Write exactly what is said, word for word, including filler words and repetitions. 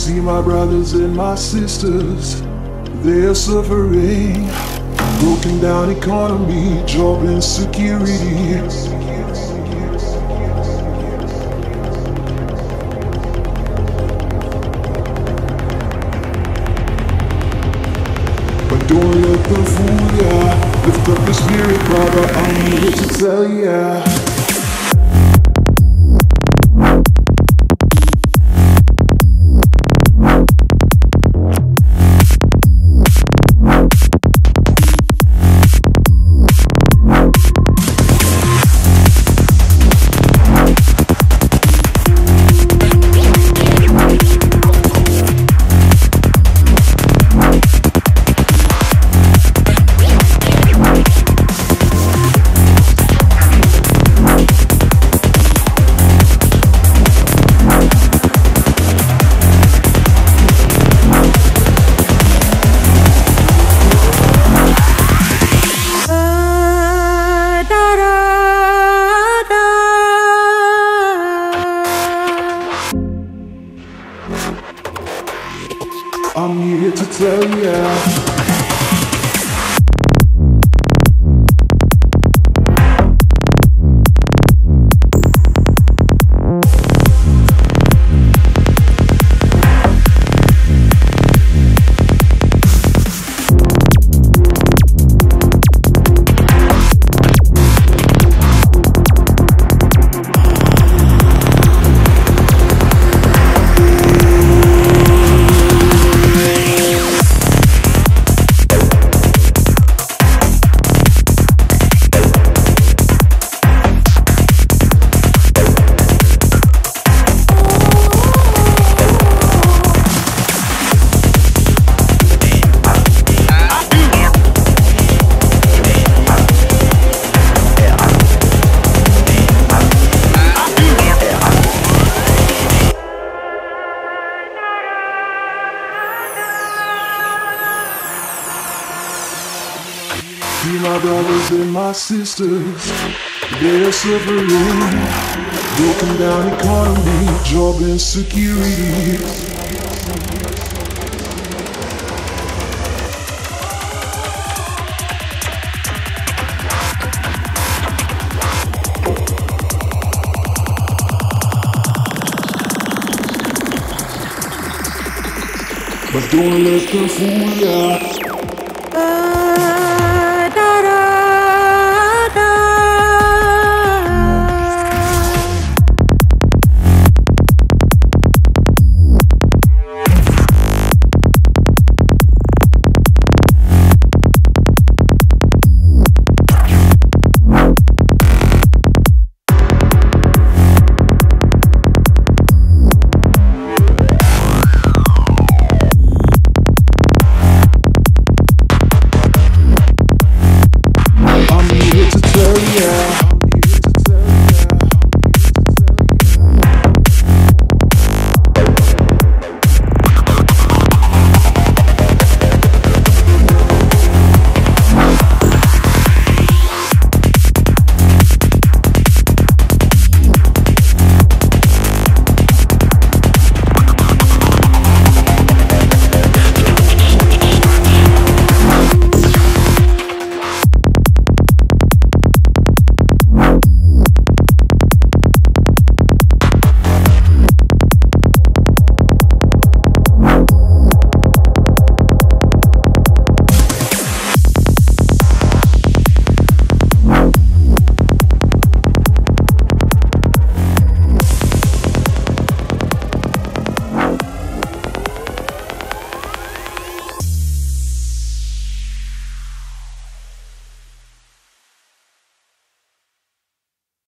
See my brothers and my sisters, they're suffering. Broken down economy, job insecurity. But don't let them fool ya. Lift up your spirit, brother, I'm here to tell ya. I'm here to tell ya. See my brothers and my sisters, they're suffering. Broken down economy, job insecurity. But don't let them fool ya.